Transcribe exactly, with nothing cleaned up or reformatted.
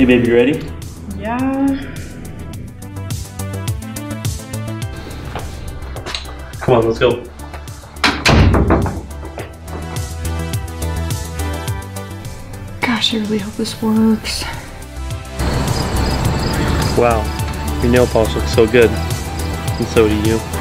Hey baby, you ready? Yeah. Come on, let's go. Gosh, I really hope this works. Wow, your nail polish looks so good. And so do you.